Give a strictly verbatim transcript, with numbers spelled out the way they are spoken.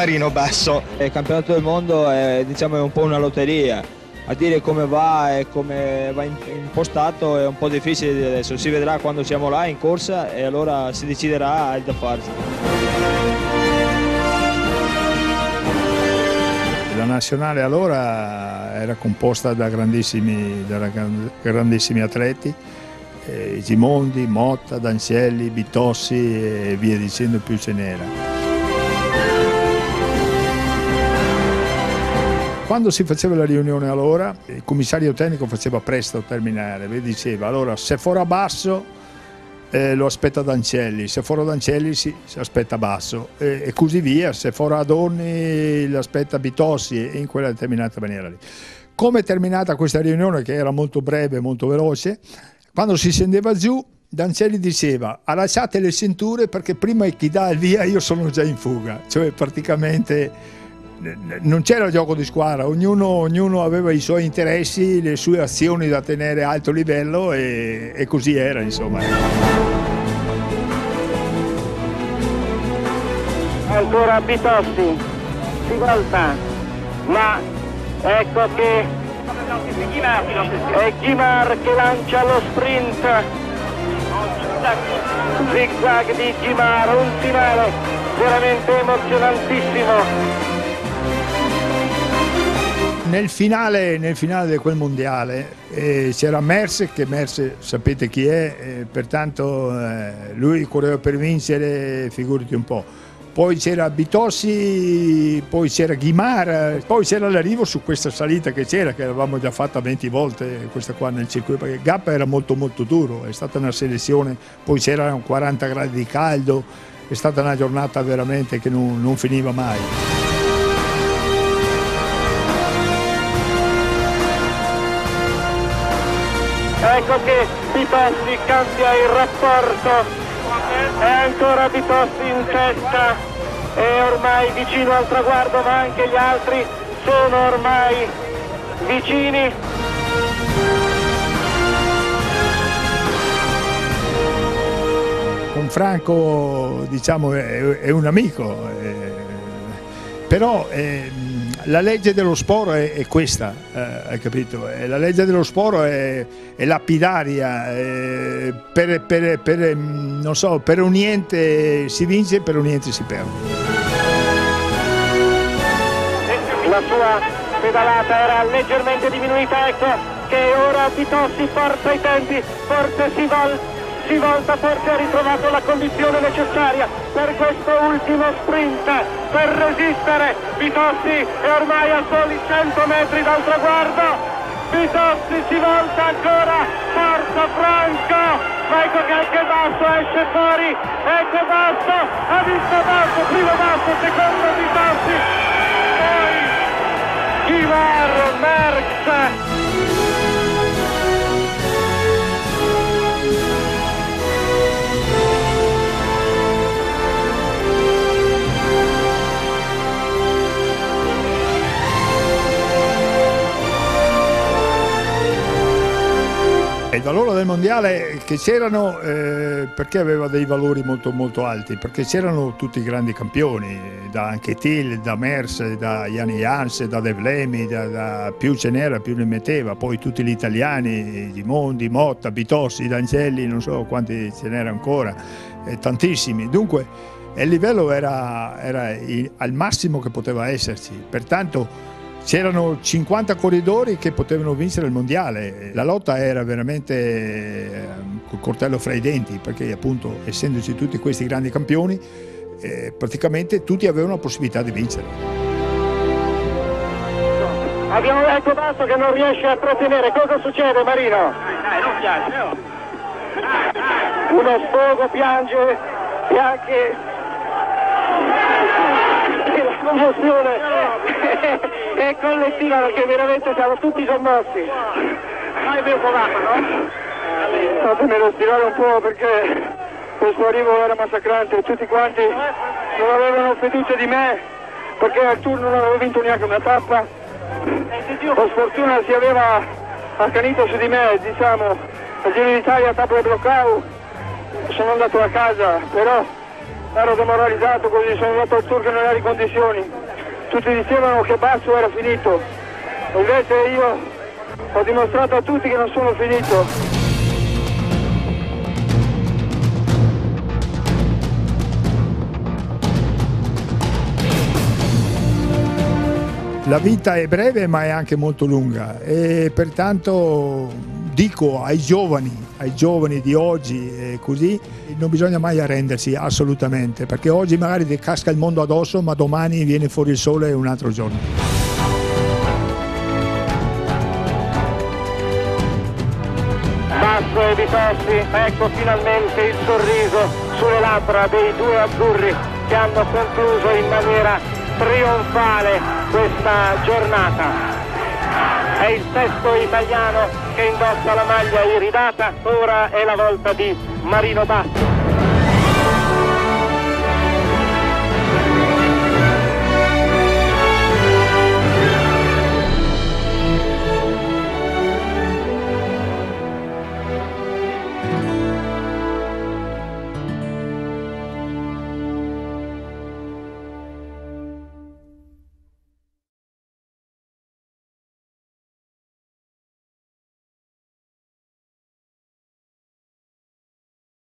Marino Basso. Il campionato del mondo è, diciamo, è un po' una lotteria, a dire come va e come va impostato è un po' difficile adesso, si vedrà quando siamo là in corsa e allora si deciderà il da farsi. La nazionale allora era composta da grandissimi, da grandissimi atleti, eh, Gimondi, Motta, Dancelli, Bitossi e via dicendo, più ce n'era. Quando si faceva la riunione allora, il commissario tecnico faceva presto a terminare, diceva allora se fora basso Eh, lo aspetta Dancelli, se fora Dancelli si, si aspetta Basso e, e così via, se fora Adorni lo aspetta Bitossi e in quella determinata maniera lì. Come è terminata questa riunione, che era molto breve, molto veloce, quando si scendeva giù Dancelli diceva allacciate le cinture perché prima chi dà il via io sono già in fuga, cioè praticamente non c'era gioco di squadra, ognuno, ognuno aveva i suoi interessi, le sue azioni da tenere a alto livello e, e così era, insomma. Ancora Bitossi, si volta, ma ecco che è Guimard che lancia lo sprint, zigzag di Guimard, un finale veramente emozionantissimo. Nel finale, nel finale di quel mondiale eh, c'era Merckx, che Merckx sapete chi è, eh, pertanto eh, lui correva per vincere, figurati un po'. Poi c'era Bitossi, poi c'era Guimard, poi c'era l'arrivo su questa salita che c'era, che avevamo già fatta venti volte, questa qua nel circuito, perché Gappa era molto molto duro, è stata una selezione, poi c'erano quaranta gradi di caldo, è stata una giornata veramente che non, non finiva mai. Ecco che Bitossi cambia il rapporto, è ancora Bitossi in testa, è ormai vicino al traguardo, ma anche gli altri sono ormai vicini. Con Franco, diciamo, è, è un amico, eh, però eh, la legge dello sport è, è questa, eh, hai capito? La legge dello sport è, è lapidaria, è per, per, per, non so, per un niente si vince, per un niente si perde. La sua pedalata era leggermente diminuita, ecco che ora Bitossi forza i tempi, forse si volta. Si volta, forse ha ritrovato la condizione necessaria per questo ultimo sprint, per resistere. Bitossi è ormai a soli cento metri dal traguardo. Bitossi si volta ancora, forza Franco, ma ecco che anche Basso esce fuori, ecco Basso, ha visto Basso, primo Basso, secondo Bitossi, poi Guimard, Merckx. Il valore del mondiale che c'erano, eh, perché aveva dei valori molto molto alti, perché c'erano tutti i grandi campioni, da Anquetil, da Merckx, da Yanni Jans, da De Vlaeminck, da, da più ce n'era più ne metteva, poi tutti gli italiani, Gimondi, Motta, Bitossi, Dancelli, non so quanti ce n'era ancora, eh, tantissimi. Dunque il livello era, era al massimo che poteva esserci, pertanto c'erano cinquanta corridori che potevano vincere il mondiale. La lotta era veramente col coltello fra i denti, perché appunto essendoci tutti questi grandi campioni eh, praticamente tutti avevano la possibilità di vincere. Abbiamo detto Basso che non riesce a trattenere, cosa succede Marino? Dai, non piange, no. Uno sfogo, piange e anche la commozione è collettiva, perché veramente siamo tutti commossi. Hai ben provato, no? Fatemi respirare un po', perché questo arrivo era massacrante, tutti quanti non avevano fiducia di me, perché al tour non avevo vinto neanche una tappa. Per sfortuna si aveva accanito su di me, diciamo, al Giro d'Italia tappa del Bloccau, sono andato a casa, però ero demoralizzato, così sono andato al tour che non era in condizioni. Tutti dicevano che Basso era finito, invece io ho dimostrato a tutti che non sono finito. La vita è breve ma è anche molto lunga e pertanto dico ai giovani, ai giovani di oggi e così, non bisogna mai arrendersi assolutamente, perché oggi magari ti casca il mondo addosso ma domani viene fuori il sole un altro giorno. Basso e Vitossi, ecco finalmente il sorriso sulle labbra dei due azzurri che hanno concluso in maniera trionfale questa giornata. È il sesto italiano che indossa la maglia iridata, ora è la volta di Marino Basso.